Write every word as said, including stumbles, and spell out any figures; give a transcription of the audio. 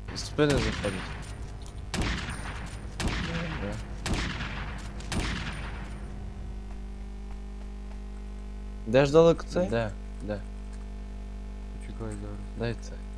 Спини заходять. Добре. Де ж далеко цей? Де? Де? Почекай зараз. Дай це.